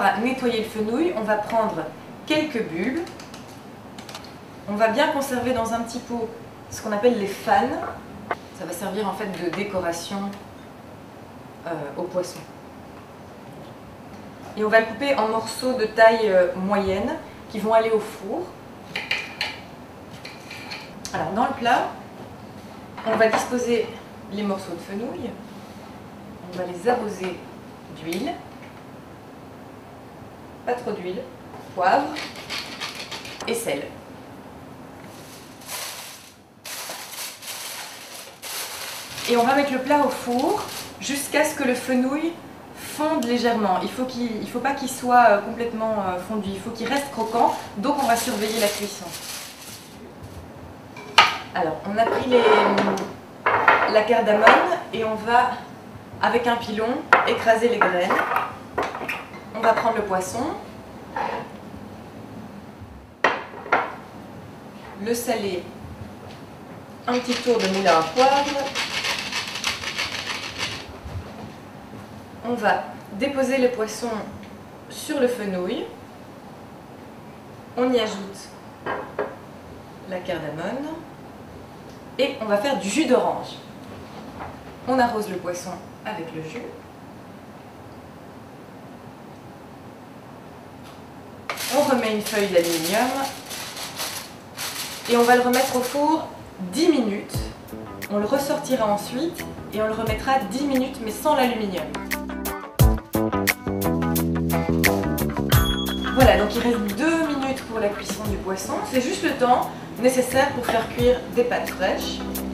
a nettoyé le fenouil, on va prendre quelques bulbes. On va bien conserver dans un petit pot ce qu'on appelle les fans. Ça va servir en fait de décoration au poisson. Et on va le couper en morceaux de taille moyenne qui vont aller au four. Alors dans le plat, on va disposer les morceaux de fenouil. On va les arroser d'huile. Pas trop d'huile. Poivre et sel. Et on va mettre le plat au four jusqu'à ce que le fenouil fonde légèrement. Il ne faut pas qu'il soit complètement fondu, il faut qu'il reste croquant, donc on va surveiller la cuisson. Alors, on a pris la cardamome et on va, avec un pilon, écraser les graines. On va prendre le poisson, le saler, un petit tour de moulin à poivre. On va déposer le poisson sur le fenouil. On y ajoute la cardamome et on va faire du jus d'orange. On arrose le poisson avec le jus. On remet une feuille d'aluminium et on va le remettre au four 10 minutes. On le ressortira ensuite et on le remettra 10 minutes mais sans l'aluminium. Voilà, donc il reste 2 minutes pour la cuisson du poisson. C'est juste le temps nécessaire pour faire cuire des pâtes fraîches.